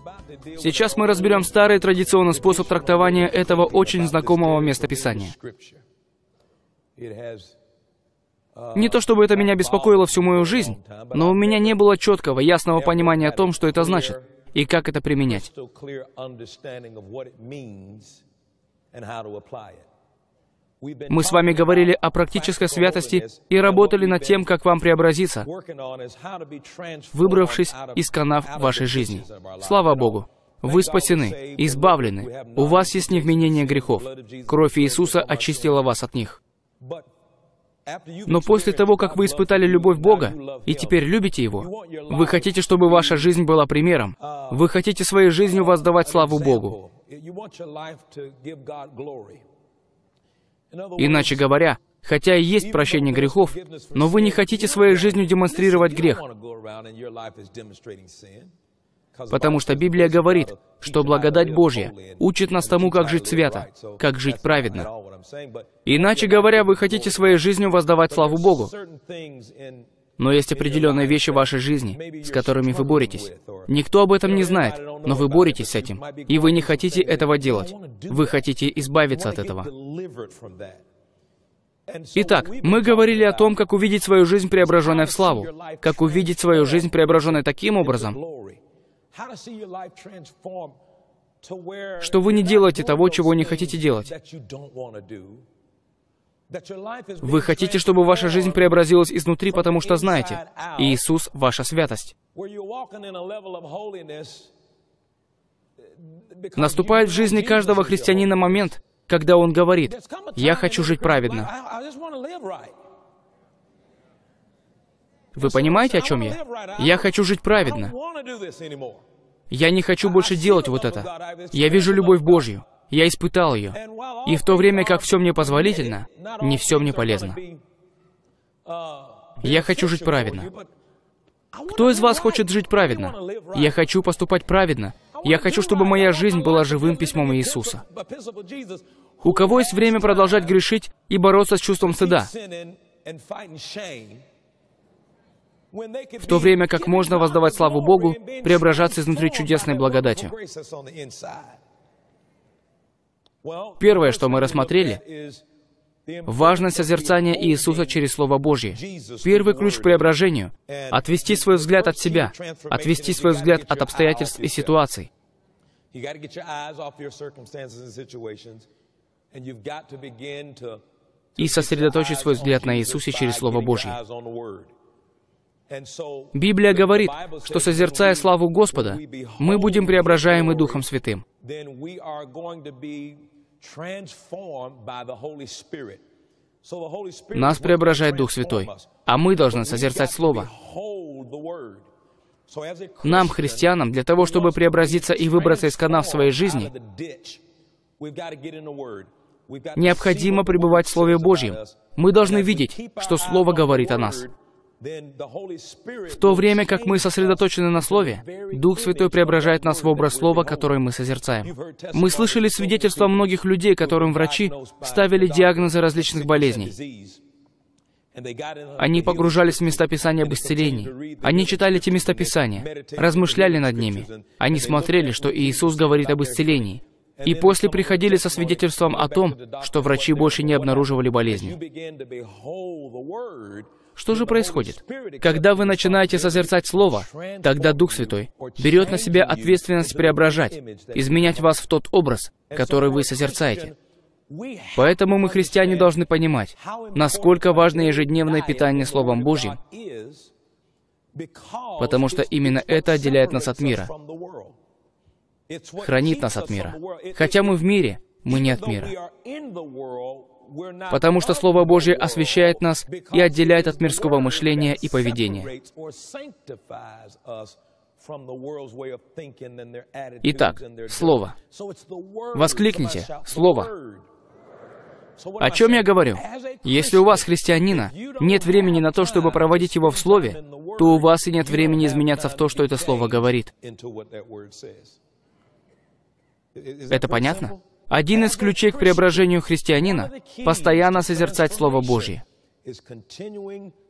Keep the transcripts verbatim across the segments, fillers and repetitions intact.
Сейчас мы разберем старый традиционный способ трактования этого очень знакомого местописания. Не то чтобы это меня беспокоило всю мою жизнь, но у меня не было четкого, ясного понимания о том, что это значит, и как это применять. Мы с вами говорили о практической святости и работали над тем, как вам преобразиться, выбравшись из канав вашей жизни. Слава Богу! Вы спасены, избавлены, у вас есть невменение грехов. Кровь Иисуса очистила вас от них. Но после того, как вы испытали любовь Бога, и теперь любите Его, вы хотите, чтобы ваша жизнь была примером. Вы хотите своей жизнью воздавать славу Богу. Иначе говоря, хотя и есть прощение грехов, но вы не хотите своей жизнью демонстрировать грех. Потому что Библия говорит, что благодать Божья учит нас тому, как жить свято, как жить праведно. Иначе говоря, вы хотите своей жизнью воздавать славу Богу. Но есть определенные вещи в вашей жизни, с которыми вы боретесь. Никто об этом не знает, но вы боретесь с этим, и вы не хотите этого делать. Вы хотите избавиться от этого. Итак, мы говорили о том, как увидеть свою жизнь, преображенной в славу, как увидеть свою жизнь, преображенной таким образом, что вы не делаете того, чего не хотите делать. Вы хотите, чтобы ваша жизнь преобразилась изнутри, потому что знаете, Иисус — ваша святость. Наступает в жизни каждого христианина момент, когда он говорит: «Я хочу жить праведно». Вы понимаете, о чем я? Я хочу жить праведно. Я не хочу больше делать вот это. Я вижу любовь Божью. Я испытал ее. И в то время, как все мне позволительно, не все мне полезно. Я хочу жить праведно. Кто из вас хочет жить праведно? Я хочу поступать праведно. Я хочу, чтобы моя жизнь была живым письмом Иисуса. У кого есть время продолжать грешить и бороться с чувством стыда? В то время как можно воздавать славу Богу, преображаться изнутри чудесной благодатью. Первое, что мы рассмотрели, важность созерцания Иисуса через Слово Божье. Первый ключ к преображению — отвести свой взгляд от себя, отвести свой взгляд от обстоятельств и ситуаций. И сосредоточить свой взгляд на Иисусе через Слово Божье. Библия говорит, что, созерцая славу Господа, мы будем преображаемы Духом Святым. Нас преображает Дух Святой, а мы должны созерцать Слово. Нам, христианам, для того, чтобы преобразиться и выбраться из канав своей жизни, необходимо пребывать в Слове Божьем. Мы должны видеть, что Слово говорит о нас. В то время как мы сосредоточены на Слове, Дух Святой преображает нас в образ Слова, которое мы созерцаем. Мы слышали свидетельства многих людей, которым врачи ставили диагнозы различных болезней. Они погружались в места Писания об исцелении. Они читали эти места Писания, размышляли над ними. Они смотрели, что Иисус говорит об исцелении. И после приходили со свидетельством о том, что врачи больше не обнаруживали болезни. Что же происходит? Когда вы начинаете созерцать Слово, тогда Дух Святой берет на себя ответственность преображать, изменять вас в тот образ, который вы созерцаете. Поэтому мы, христиане, должны понимать, насколько важно ежедневное питание Словом Божьим, потому что именно это отделяет нас от мира, хранит нас от мира. Хотя мы в мире, мы не от мира. Потому что Слово Божье освящает нас и отделяет от мирского мышления и поведения. Итак, Слово. Воскликните «Слово». О чем я говорю? Если у вас, христианина, нет времени на то, чтобы проводить его в Слове, то у вас и нет времени изменяться в то, что это Слово говорит. Это понятно? Один из ключей к преображению христианина — постоянно созерцать Слово Божье.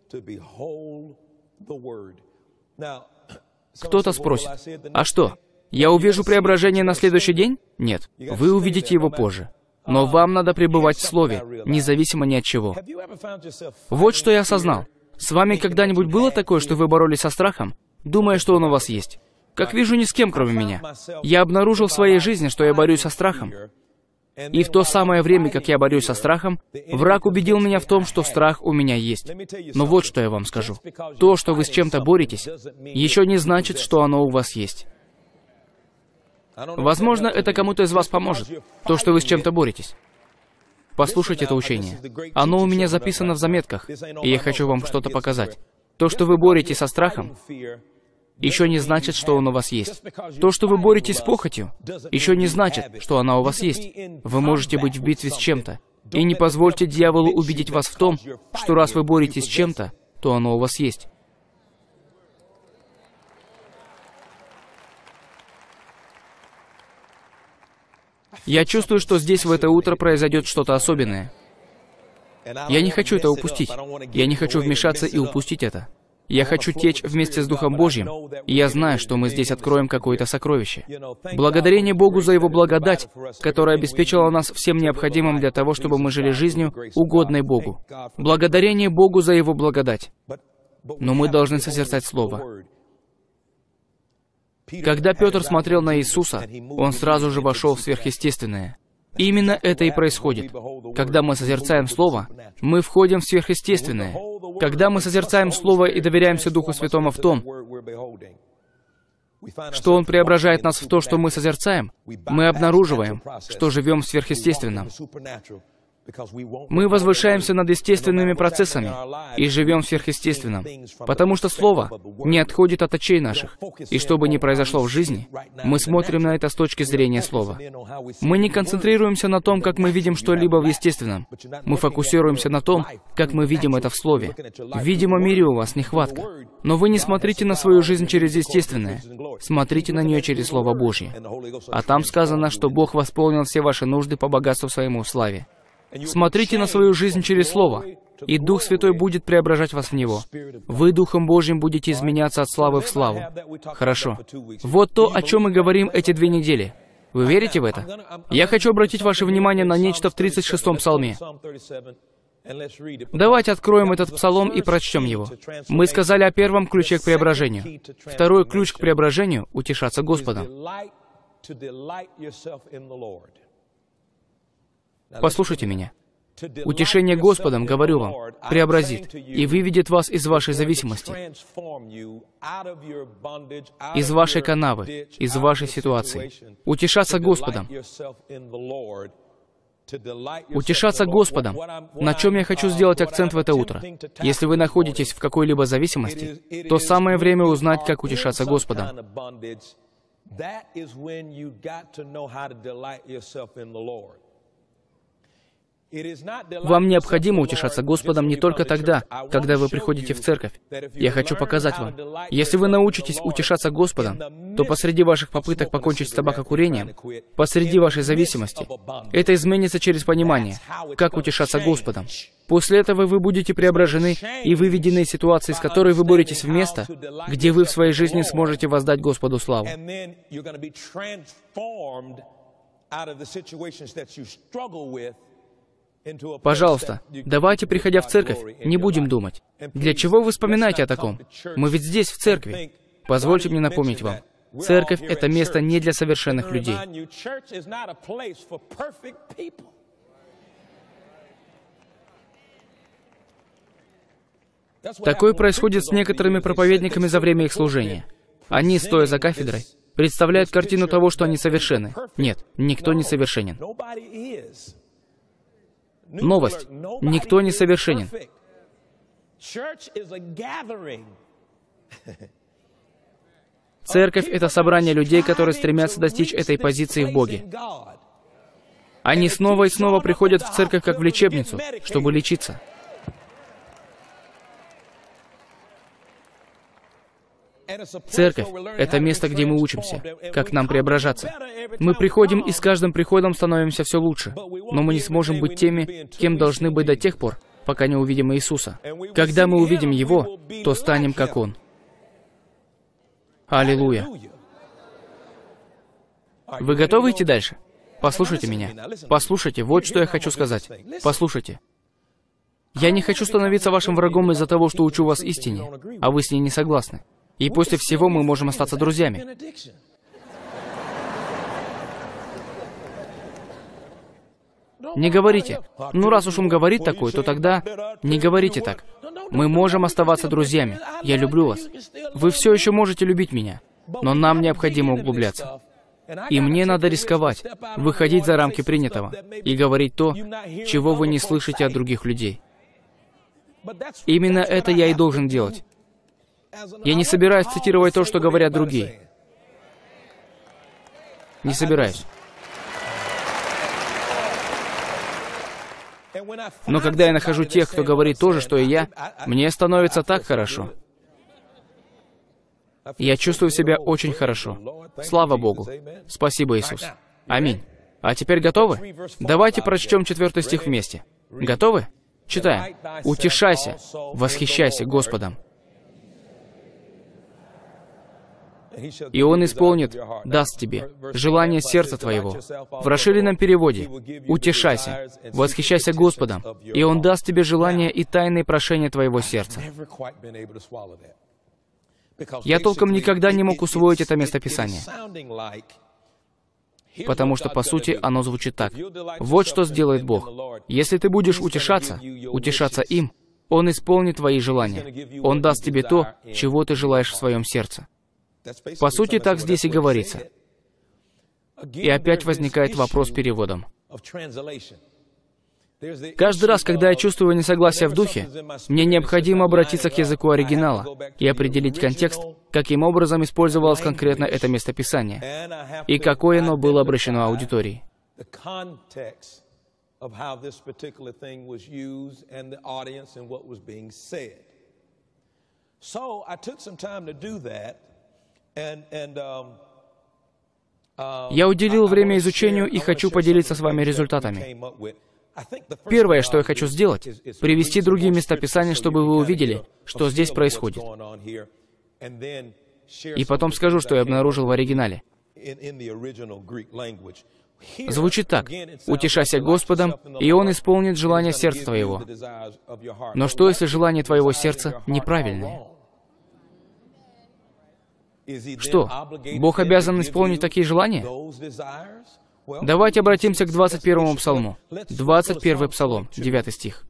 Кто-то спросит, а что, Я увижу преображение на следующий день? Нет. Вы увидите его позже. Но вам надо пребывать в Слове, независимо ни от чего. Вот что я осознал. С вами когда-нибудь было такое, что вы боролись со страхом, думая, что он у вас есть? Как вижу, ни с кем, кроме меня. Я обнаружил в своей жизни, что я борюсь со страхом. И в то самое время, как я борюсь со страхом, враг убедил меня в том, что страх у меня есть. Но вот что я вам скажу. То, что вы с чем-то боретесь, еще не значит, что оно у вас есть. Возможно, это кому-то из вас поможет, то, что вы с чем-то боретесь. Послушайте это учение. Оно у меня записано в заметках, и я хочу вам что-то показать. То, что вы боретесь со страхом, еще не значит, что он у вас есть. То, что вы боретесь с похотью, еще не значит, что она у вас есть. Вы можете быть в битве с чем-то. И не позвольте дьяволу убедить вас в том, что раз вы боретесь с чем-то, то оно у вас есть. Я чувствую, что здесь в это утро произойдет что-то особенное. Я не хочу это упустить. Я не хочу вмешаться и упустить это. Я хочу течь вместе с Духом Божьим, и я знаю, что мы здесь откроем какое-то сокровище. Благодарение Богу за Его благодать, которая обеспечила нас всем необходимым для того, чтобы мы жили жизнью, угодной Богу. Благодарение Богу за Его благодать. Но мы должны созерцать Слово. Когда Петр смотрел на Иисуса, он сразу же вошел в сверхъестественное. Именно это и происходит. Когда мы созерцаем Слово, мы входим в сверхъестественное. Когда мы созерцаем Слово и доверяемся Духу Святому в том, что Он преображает нас в то, что мы созерцаем, мы обнаруживаем, что живем в сверхъестественном. Мы возвышаемся над естественными процессами и живем в сверхъестественном, потому что Слово не отходит от очей наших. И что бы ни произошло в жизни, мы смотрим на это с точки зрения Слова. Мы не концентрируемся на том, как мы видим что-либо в естественном. Мы фокусируемся на том, как мы видим это в Слове. В видимом мире у вас нехватка. Но вы не смотрите на свою жизнь через естественное. Смотрите на нее через Слово Божье. А там сказано, что Бог восполнил все ваши нужды по богатству своему в славе. Смотрите на свою жизнь через Слово, и Дух Святой будет преображать вас в него. Вы Духом Божьим будете изменяться от славы в славу. Хорошо. Вот то, о чем мы говорим эти две недели. Вы верите в это? Я хочу обратить ваше внимание на нечто в тридцать шестом псалме. Давайте откроем этот псалом и прочтем его. Мы сказали о первом ключе к преображению. Второй ключ к преображению — утешаться Господом. Послушайте меня. Утешение Господом, говорю вам, преобразит и выведет вас из вашей зависимости, из вашей канавы, из вашей ситуации. Утешаться Господом. Утешаться Господом. На чем я хочу сделать акцент в это утро? Если вы находитесь в какой-либо зависимости, то самое время узнать, как утешаться Господом. Вам необходимо утешаться Господом не только тогда, когда вы приходите в церковь. Я хочу показать вам. Если вы научитесь утешаться Господом, то посреди ваших попыток покончить с табакокурением, посреди вашей зависимости, это изменится через понимание, как утешаться Господом. После этого вы будете преображены и выведены из ситуации, с которой вы боретесь, в место, где вы в своей жизни сможете воздать Господу славу. Пожалуйста, давайте, приходя в церковь, не будем думать. Для чего вы вспоминаете о таком? Мы ведь здесь, в церкви. Позвольте мне напомнить вам. Церковь — это место не для совершенных людей. Такое происходит с некоторыми проповедниками за время их служения. Они, стоя за кафедрой, представляют картину того, что они совершенны. Нет, никто не совершенен. Новость. Никто не совершенен. Церковь — это собрание людей, которые стремятся достичь этой позиции в Боге. Они снова и снова приходят в церковь как в лечебницу, чтобы лечиться. Церковь — это место, где мы учимся, как нам преображаться. Мы приходим и с каждым приходом становимся все лучше, но мы не сможем быть теми, кем должны быть до тех пор, пока не увидим Иисуса. Когда мы увидим Его, то станем как Он. Аллилуйя! Вы готовы идти дальше? Послушайте меня. Послушайте, вот что я хочу сказать. Послушайте. Я не хочу становиться вашим врагом из-за того, что учу вас истине, а вы с ней не согласны. И после всего мы можем остаться друзьями. Не говорите, ну раз уж он говорит такое, то тогда не говорите так. Мы можем оставаться друзьями. Я люблю вас. Вы все еще можете любить меня, но нам необходимо углубляться. И мне надо рисковать, выходить за рамки принятого и говорить то, чего вы не слышите от других людей. Именно это я и должен делать. Я не собираюсь цитировать то, что говорят другие. Не собираюсь. Но когда я нахожу тех, кто говорит то же, что и я, мне становится так хорошо. Я чувствую себя очень хорошо. Слава Богу. Спасибо, Иисус. Аминь. А теперь готовы? Давайте прочтем четвертый стих вместе. Готовы? Читаем. «Утешайся, восхищайся Господом, и Он исполнит, даст тебе желание сердца твоего». В расширенном переводе «Утешайся, восхищайся Господом, и Он даст тебе желание и тайные прошения твоего сердца». Я толком никогда не мог усвоить это местописание, потому что, по сути, оно звучит так. Вот что сделает Бог. Если ты будешь утешаться, утешаться им, Он исполнит твои желания. Он даст тебе то, чего ты желаешь в своем сердце. По сути, так здесь и говорится. И опять возникает вопрос с переводом. Каждый раз, когда я чувствую несогласие в духе, мне необходимо обратиться к языку оригинала и определить контекст, каким образом использовалось конкретно это местописание, и какое оно было обращено аудитории. Я уделил время изучению и хочу поделиться с вами результатами. Первое, что я хочу сделать, привести другие местописания, чтобы вы увидели, что здесь происходит. И потом скажу, что я обнаружил в оригинале. Звучит так. «Утешайся Господом, и Он исполнит желание сердца твоего». Но что, если желание твоего сердца неправильное? Что, Бог обязан исполнить такие желания? Давайте обратимся к двадцать первому псалму. двадцать первый псалом, девятый стих.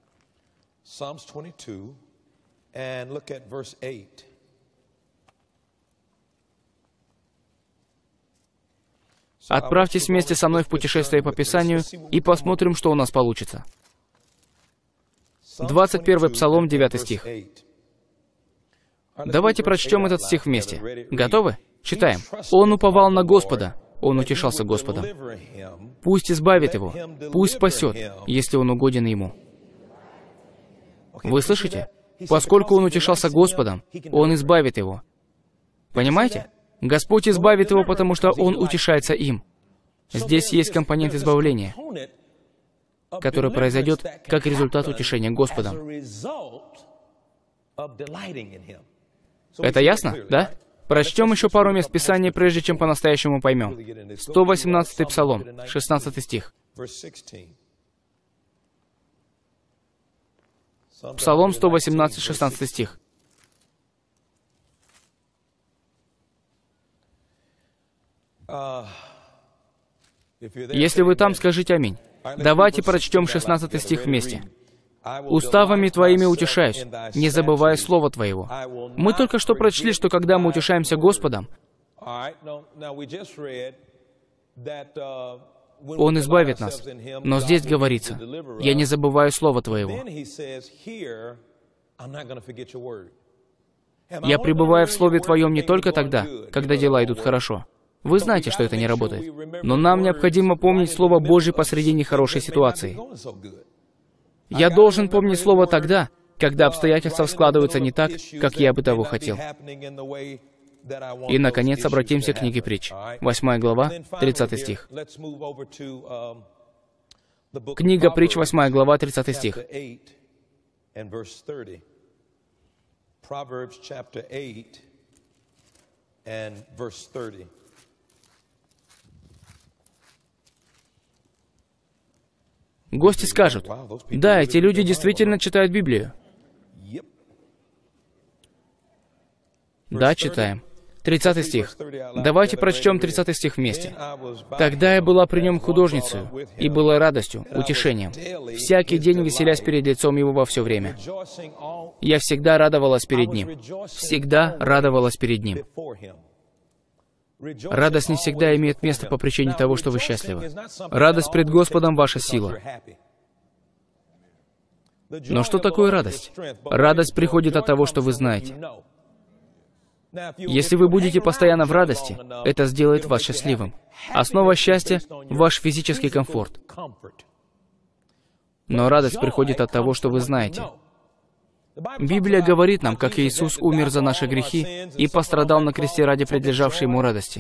Отправьтесь вместе со мной в путешествие по Писанию и посмотрим, что у нас получится. двадцать первый псалом, девятый стих. Давайте прочтем этот стих вместе. Готовы? Читаем. «Он уповал на Господа, он утешался Господом. Пусть избавит его, пусть спасет, если он угоден ему». Вы слышите? Поскольку он утешался Господом, он избавит его. Понимаете? Господь избавит его, потому что он утешается им. Здесь есть компонент избавления, который произойдет как результат утешения Господом. Это ясно, да? Прочтем еще пару мест Писания, прежде чем по-настоящему поймем. сто восемнадцатый псалом, шестнадцатый стих. Псалом сто восемнадцать, шестнадцатый стих. Если вы там, скажите аминь. Давайте прочтем шестнадцатый стих вместе. «Уставами Твоими утешаюсь, не забывая слова Твоего». Мы только что прочли, что когда мы утешаемся Господом, Он избавит нас. Но здесь говорится, «Я не забываю слова Твоего». Я пребываю в Слове Твоем не только тогда, когда дела идут хорошо. Вы знаете, что это не работает. Но нам необходимо помнить Слово Божье посреди нехорошей ситуации. Я должен помнить Слово тогда, когда обстоятельства складываются не так, как я бы того хотел. И, наконец, обратимся к книге Притч. Восьмая глава, тридцатый стих. Книга Притч, восьмая глава, тридцатый стих. Гости скажут: «Да, эти люди действительно читают Библию». Да, читаем. тридцатый стих. Давайте прочтем тридцатый стих вместе. «Тогда я была при нем художницей, и была радостью, утешением, всякий день веселясь перед лицом его во все время. Я всегда радовалась перед ним». Всегда радовалась перед ним. Радость не всегда имеет место по причине того, что вы счастливы. Радость пред Господом — ваша сила. Но что такое радость? Радость приходит от того, что вы знаете. Если вы будете постоянно в радости, это сделает вас счастливым. Основа счастья — ваш физический комфорт. Но радость приходит от того, что вы знаете. Библия говорит нам, как Иисус умер за наши грехи и пострадал на кресте ради предлежавшей Ему радости.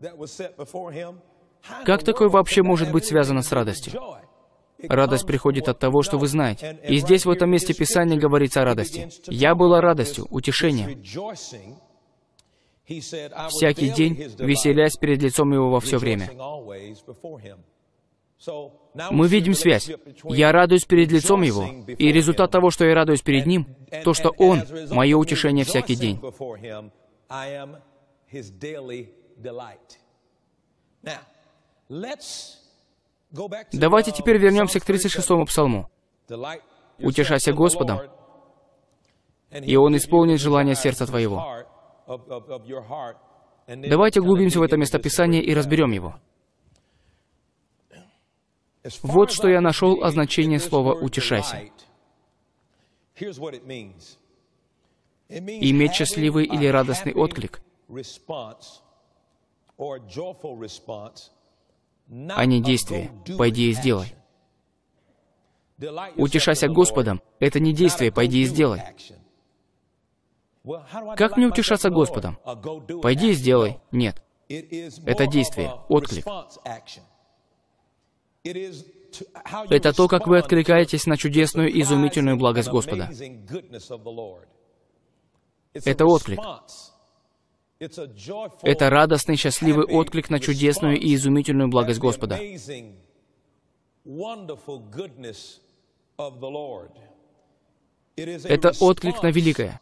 Как такое вообще может быть связано с радостью? Радость приходит от того, что вы знаете. И здесь, в этом месте Писания, говорится о радости. «Я была радостью, утешением, всякий день, веселясь перед лицом Его во все время». Мы видим связь. Я радуюсь перед лицом Его, и результат того, что я радуюсь перед Ним, то, что Он — мое утешение всякий день. Давайте теперь вернемся к тридцать шестому псалму. «Утешайся Господом, и Он исполнит желание сердца твоего». Давайте углубимся в это местописание и разберем его. Вот что я нашел о значении слова «утешайся». Иметь счастливый или радостный отклик, а не действие. «Пойди и сделай». «Утешайся Господом» — это не действие «пойди и сделай». Как мне утешаться Господом? «Пойди и сделай». Нет. Это действие, отклик. Это то, как вы откликаетесь на чудесную и изумительную благость Господа. Это отклик. Это радостный, счастливый отклик на чудесную и изумительную благость Господа. Это отклик на великое.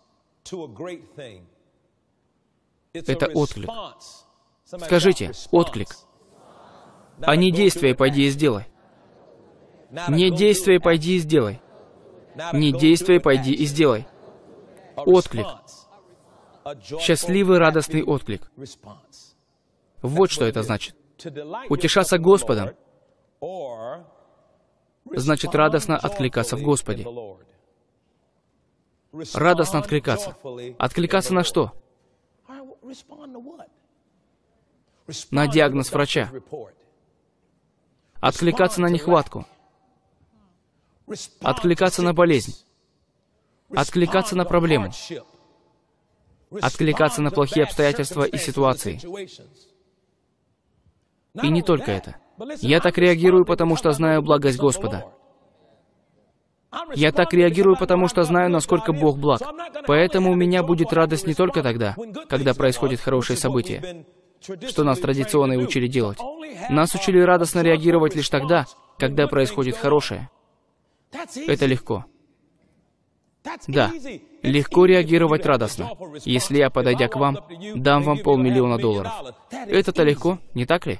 Это отклик. Скажите, отклик. А не действие «пойди и сделай». Не действие «пойди и сделай». Не действие «пойди и сделай». Отклик. Счастливый, радостный отклик. Вот что это значит. Утешаться Господом значит радостно откликаться в Господе. Радостно откликаться. Откликаться на что? На диагноз врача. Откликаться на нехватку. Откликаться на болезнь. Откликаться на проблему. Откликаться на плохие обстоятельства и ситуации. И не только это. Я так реагирую, потому что знаю благость Господа. Я так реагирую, потому что знаю, насколько Бог благ. Поэтому у меня будет радость не только тогда, когда происходит хорошее событие, что нас традиционно и учили делать. Нас учили радостно реагировать лишь тогда, когда происходит хорошее. Это легко. Да, легко реагировать радостно, если я, подойдя к вам, дам вам полмиллиона долларов. Это-то легко, не так ли?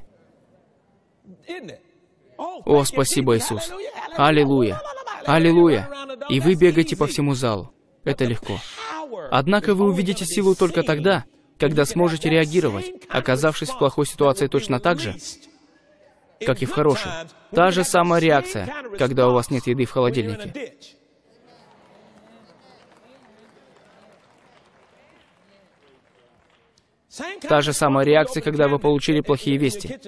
О, спасибо, Иисус! Аллилуйя! Аллилуйя! И вы бегаете по всему залу. Это легко. Однако вы увидите силу только тогда, когда сможете реагировать, оказавшись в плохой ситуации точно так же, как и в хорошей. Та же самая реакция, когда у вас нет еды в холодильнике. Та же самая реакция, когда вы получили плохие вести.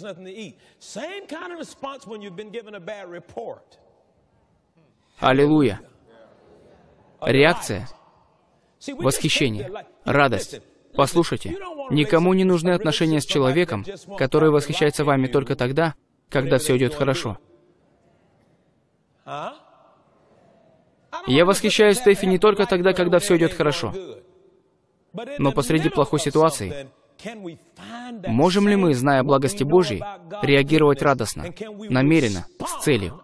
Аллилуйя! Реакция, восхищение, радость. Послушайте, никому не нужны отношения с человеком, который восхищается вами только тогда, когда все идет хорошо. Я восхищаюсь Стефи не только тогда, когда все идет хорошо, но посреди плохой ситуации, Можем ли мы, зная благости Божьей, реагировать радостно, намеренно, с целью?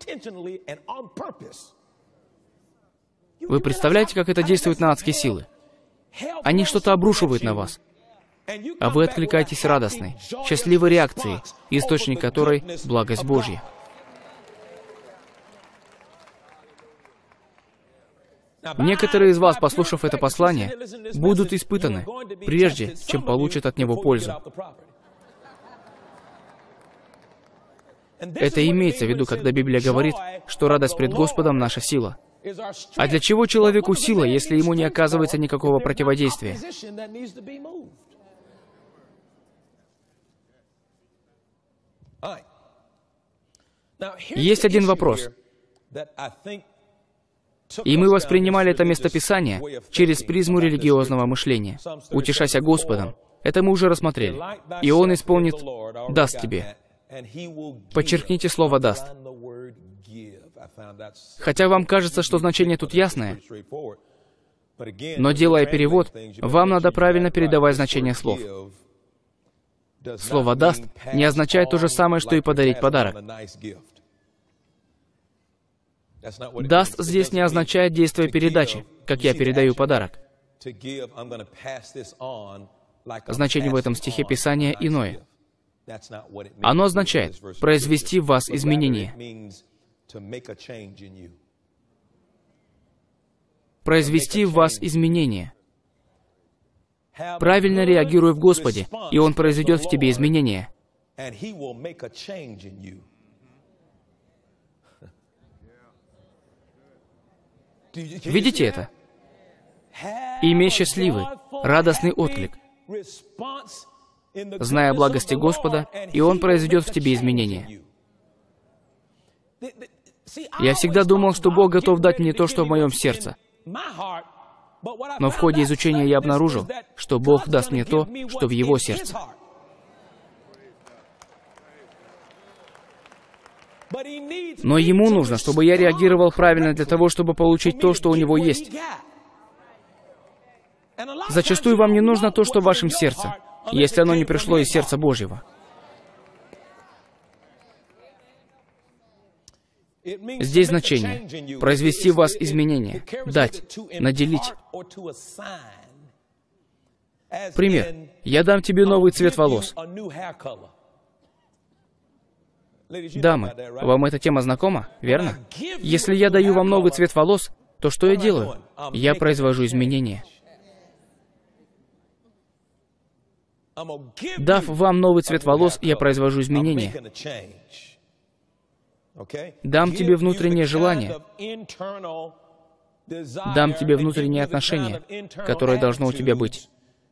Вы представляете, как это действует на адские силы? Они что-то обрушивают на вас, а вы откликаетесь радостной, счастливой реакцией, источник которой — благость Божья. Некоторые из вас, послушав это послание, будут испытаны, прежде чем получат от него пользу. Это имеется в виду, когда Библия говорит, что радость пред Господом — наша сила. А для чего человеку сила, если ему не оказывается никакого противодействия? Есть один вопрос. И мы воспринимали это местописание через призму религиозного мышления. «Утешайся Господом». Это мы уже рассмотрели. И Он исполнит, даст тебе. Подчеркните слово «даст». Хотя вам кажется, что значение тут ясное, но делая перевод, вам надо правильно передавать значение слов. Слово «даст» не означает то же самое, что и подарить подарок. «Даст» здесь не означает действие передачи, как я передаю подарок. Значение в этом стихе Писания иное. Оно означает произвести в вас изменения. Произвести в вас изменения. Правильно реагируй в Господе, и Он произведет в тебе изменения. Видите это? Имей счастливый, радостный отклик, зная благости Господа, и Он произведет в тебе изменения. Я всегда думал, что Бог готов дать мне то, что в моем сердце. Но в ходе изучения я обнаружил, что Бог даст мне то, что в Его сердце. Но Ему нужно, чтобы я реагировал правильно для того, чтобы получить то, что у Него есть. Зачастую вам не нужно то, что в вашем сердце, если оно не пришло из сердца Божьего. Здесь значение — произвести в вас изменения, дать, наделить. Пример. Я дам тебе новый цвет волос. Дамы, вам эта тема знакома, верно? Если я даю вам новый цвет волос, то что я делаю? Я произвожу изменения. Дав вам новый цвет волос, я произвожу изменения. Дам тебе внутреннее желание. Дам тебе внутреннее отношение, которое должно у тебя быть.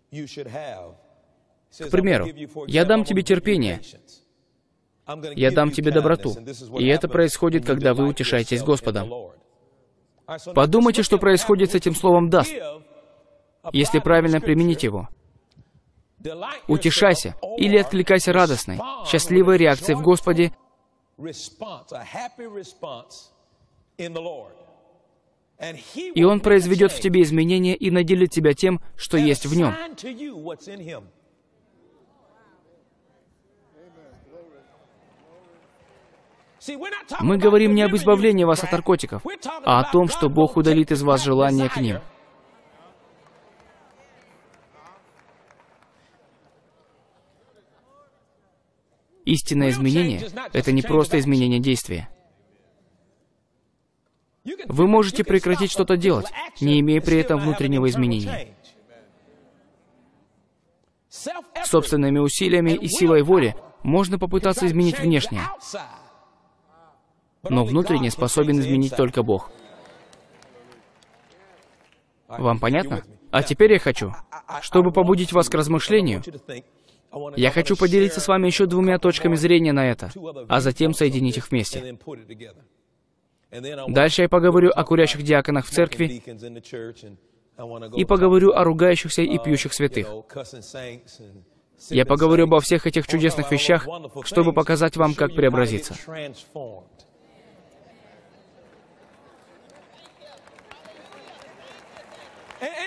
К примеру, я дам тебе терпение. Я дам тебе доброту. И это происходит, когда вы утешаетесь Господом. Подумайте, что происходит с этим словом «даст», если правильно применить его. Утешайся или откликайся радостной, счастливой реакцией в Господе, и Он произведет в тебе изменения и наделит тебя тем, что есть в Нем. Мы говорим не об избавлении вас от наркотиков, а о том, что Бог удалит из вас желание к ним. Истинное изменение — это не просто изменение действия. Вы можете прекратить что-то делать, не имея при этом внутреннего изменения. Собственными усилиями и силой воли можно попытаться изменить внешнее, но внутренне способен изменить только Бог. Вам понятно? А теперь я хочу, чтобы побудить вас к размышлению, я хочу поделиться с вами еще двумя точками зрения на это, а затем соединить их вместе. Дальше я поговорю о курящих диаконах в церкви и поговорю о ругающихся и пьющих святых. Я поговорю обо всех этих чудесных вещах, чтобы показать вам, как преобразиться.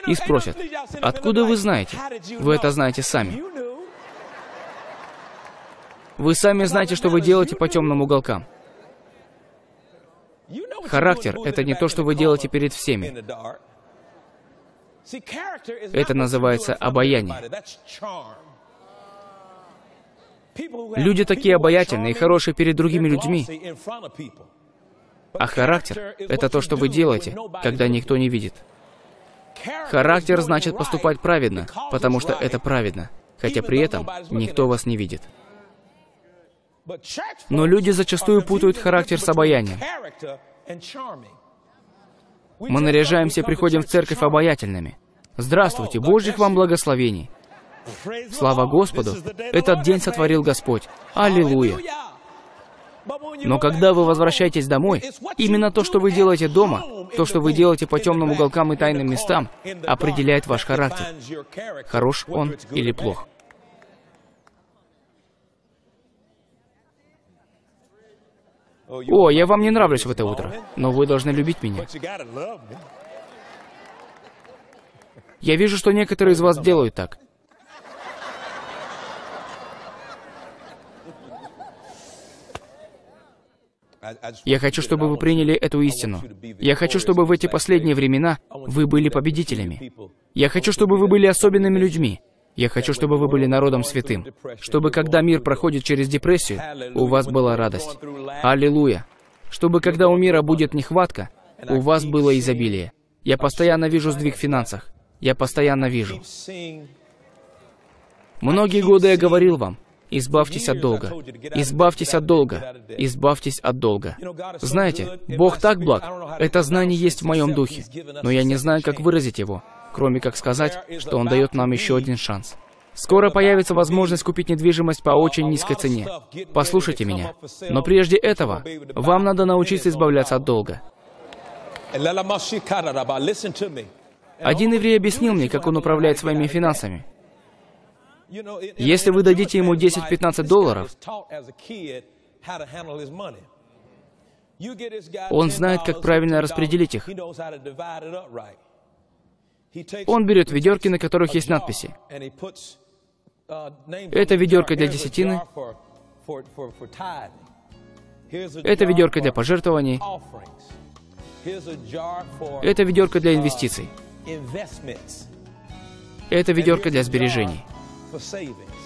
и спросят: откуда вы знаете? Вы это знаете сами. Вы сами знаете, что вы делаете по темным уголкам. Характер — это не то, что вы делаете перед всеми. Это называется обаяние. Люди такие обаятельные и хорошие перед другими людьми. А характер — это то, что вы делаете, когда никто не видит. Характер значит поступать праведно, потому что это праведно, хотя при этом никто вас не видит. Но люди зачастую путают характер с обаянием. Мы наряжаемся и приходим в церковь обаятельными. Здравствуйте, Божьих вам благословений. Слава Господу, этот день сотворил Господь. Аллилуйя. Но когда вы возвращаетесь домой, именно то, что вы делаете дома, то, что вы делаете по темным уголкам и тайным местам, определяет ваш характер. Хорош он или плох. О, я вам не нравлюсь в это утро, но вы должны любить меня. Я вижу, что некоторые из вас делают так. Я хочу, чтобы вы приняли эту истину. Я хочу, чтобы в эти последние времена вы были победителями. Я хочу, чтобы вы были особенными людьми. Я хочу, чтобы вы были народом святым. Чтобы, когда мир проходит через депрессию, у вас была радость. Аллилуйя. Чтобы, когда у мира будет нехватка, у вас было изобилие. Я постоянно вижу сдвиг в финансах. Я постоянно вижу. Многие годы я говорил вам: избавьтесь от долга. Избавьтесь от долга. Избавьтесь от долга. Знаете, Бог так благ. Это знание есть в моем духе. Но я не знаю, как выразить его, кроме как сказать, что Он дает нам еще один шанс. Скоро появится возможность купить недвижимость по очень низкой цене. Послушайте меня. Но прежде этого, вам надо научиться избавляться от долга. Один еврей объяснил мне, как он управляет своими финансами. Если вы дадите ему десять-пятнадцать долларов, он знает, как правильно распределить их. Он берет ведерки, на которых есть надписи. Это ведерко для десятины. Это ведерко для пожертвований. Это ведерко для инвестиций. Это ведерко для сбережений.